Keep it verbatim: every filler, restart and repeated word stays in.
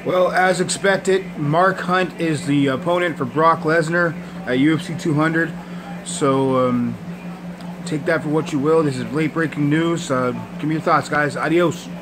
Well, as expected, Mark Hunt is the opponent for Brock Lesnar at U F C two hundred. So um, take that for what you will. This is late breaking news. Uh, give me your thoughts, guys. Adios.